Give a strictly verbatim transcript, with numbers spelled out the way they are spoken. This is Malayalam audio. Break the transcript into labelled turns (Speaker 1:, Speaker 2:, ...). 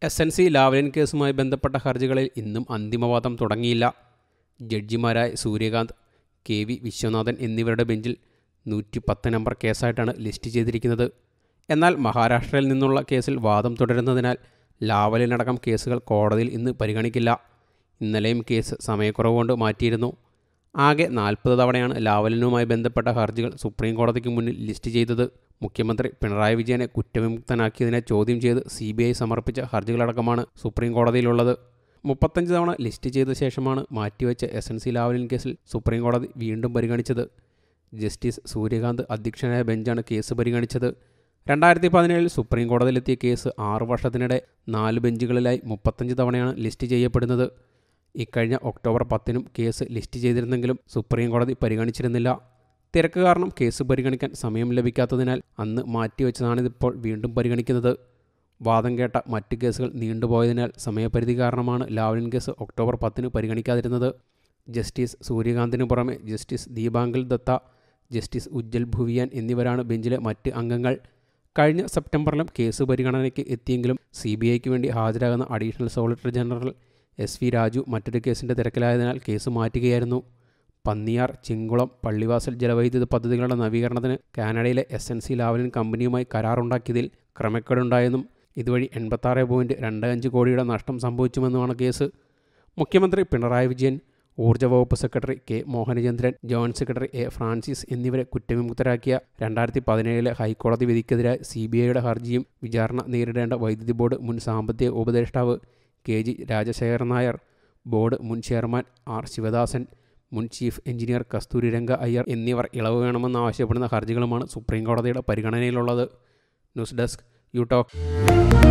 Speaker 1: എസ് എൻ സി ലാവ്ലിൻ കേസുമായി ബന്ധപ്പെട്ട ഹർജികളിൽ ഇന്നും അന്തിമവാദം തുടങ്ങിയില്ല. ജഡ്ജിമാരായ സൂര്യകാന്ത്, കെ വി വിശ്വനാഥൻ എന്നിവരുടെ ബെഞ്ചിൽ നൂറ്റി പത്ത് നമ്പർ കേസായിട്ടാണ് ലിസ്റ്റ് ചെയ്തിരിക്കുന്നത്. എന്നാൽ മഹാരാഷ്ട്രയിൽ നിന്നുള്ള കേസിൽ വാദം തുടരുന്നതിനാൽ ലാവ്ലിനടക്കം കേസുകൾ കോടതിയിൽ ഇന്ന് പരിഗണിക്കില്ല. ഇന്നലെയും കേസ് സമയക്കുറവ് കൊണ്ട് മാറ്റിയിരുന്നു. ആകെ നാൽപ്പത് തവണയാണ് ലാവ്ലിനുമായി ബന്ധപ്പെട്ട ഹർജികൾ സുപ്രീം കോടതിക്ക് മുന്നിൽ ലിസ്റ്റ് ചെയ്തത്. മുഖ്യമന്ത്രി പിണറായി വിജയനെ കുറ്റവിമുക്തനാക്കിയതിനെ ചോദ്യം ചെയ്ത് സി ബി ഐ സമർപ്പിച്ച ഹർജികളടക്കമാണ് സുപ്രീം കോടതിയിലുള്ളത്. മുപ്പത്തഞ്ച് തവണ ലിസ്റ്റ് ചെയ്ത ശേഷമാണ് മാറ്റിവെച്ച എസ് എൻ സി ലാവ്ലിൻ കേസിൽ സുപ്രീം കോടതി വീണ്ടും പരിഗണിച്ചത്. ജസ്റ്റിസ് സൂര്യകാന്ത് അധ്യക്ഷനായ ബെഞ്ചാണ് കേസ് പരിഗണിച്ചത്. രണ്ടായിരത്തി പതിനേഴിൽ സുപ്രീം കോടതിയിലെത്തിയ കേസ് ആറു വർഷത്തിനിടെ നാല് ബെഞ്ചുകളിലായി മുപ്പത്തഞ്ച് തവണയാണ് ലിസ്റ്റ് ചെയ്യപ്പെടുന്നത്. ഇക്കഴിഞ്ഞ ഒക്ടോബർ പത്തിനും കേസ് ലിസ്റ്റ് ചെയ്തിരുന്നെങ്കിലും സുപ്രീം കോടതി പരിഗണിച്ചിരുന്നില്ല. തിരക്ക് കാരണം കേസ് പരിഗണിക്കാൻ സമയം ലഭിക്കാത്തതിനാൽ അന്ന് മാറ്റിവെച്ചതാണിതിപ്പോൾ വീണ്ടും പരിഗണിക്കുന്നത്. വാദം കേട്ട മറ്റ് കേസുകൾ നീണ്ടുപോയതിനാൽ സമയപരിധി കാരണമാണ് ലാവ്ലിൻ കേസ് ഒക്ടോബർ പത്തിന് പരിഗണിക്കാതിരുന്നത്. ജസ്റ്റിസ് സൂര്യകാന്തിനു പുറമെ ജസ്റ്റിസ് ദീപാങ്കൽ ദത്ത, ജസ്റ്റിസ് ഉജ്ജൽ ഭുവിയാൻ എന്നിവരാണ് ബെഞ്ചിലെ മറ്റ് അംഗങ്ങൾ. കഴിഞ്ഞ സെപ്റ്റംബറിലും കേസ് പരിഗണനയ്ക്ക് എത്തിയെങ്കിലും സി ബി ഐക്ക് വേണ്ടി ഹാജരാകുന്ന additional solicitor general S V Raju മറ്റൊരു കേസിൻ്റെ തിരക്കിലായതിനാൽ കേസ് മാറ്റുകയായിരുന്നു. പന്നിയാർ, ചിങ്കുളം, പള്ളിവാസൽ ജലവൈദ്യുത പദ്ധതികളുടെ നവീകരണത്തിന് കാനഡയിലെ എസ് എൻ സി ലാവ്ലിൻ കമ്പനിയുമായി കരാറുണ്ടാക്കിയതിൽ ക്രമക്കേടുണ്ടായെന്നും ഇതുവഴി എൺപത്താറ് പോയിൻറ്റ് രണ്ട് അഞ്ച് കോടിയുടെ നഷ്ടം സംഭവിച്ചുമെന്നുമാണ് കേസ്. മുഖ്യമന്ത്രി പിണറായി വിജയൻ, ഊർജ്ജ വകുപ്പ് secretary K Mohanachandran, joint secretary A Francis എന്നിവരെ കുറ്റവിമുക്തരാക്കിയ രണ്ടായിരത്തി പതിനേഴിലെ ഹൈക്കോടതി വിധിക്കെതിരായ സി ബി ഐയുടെ ഹർജിയും വിചാരണ നേരിടേണ്ട വൈദ്യുതി ബോർഡ് മുൻ സാമ്പത്തിക ഉപദേഷ്ടാവ് K G Rajasekharan Nair, board മുൻ ചെയർമാൻ ആർ ശിവദാസൻ, മുൻ ചീഫ് എഞ്ചിനീയർ കസ്തൂരിരംഗ അയ്യർ എന്നിവർ ഇളവ് വേണമെന്നാവശ്യപ്പെടുന്ന ഹർജികളുമാണ് സുപ്രീം കോടതിയുടെ പരിഗണനയിലുള്ളത്. News desk you talk.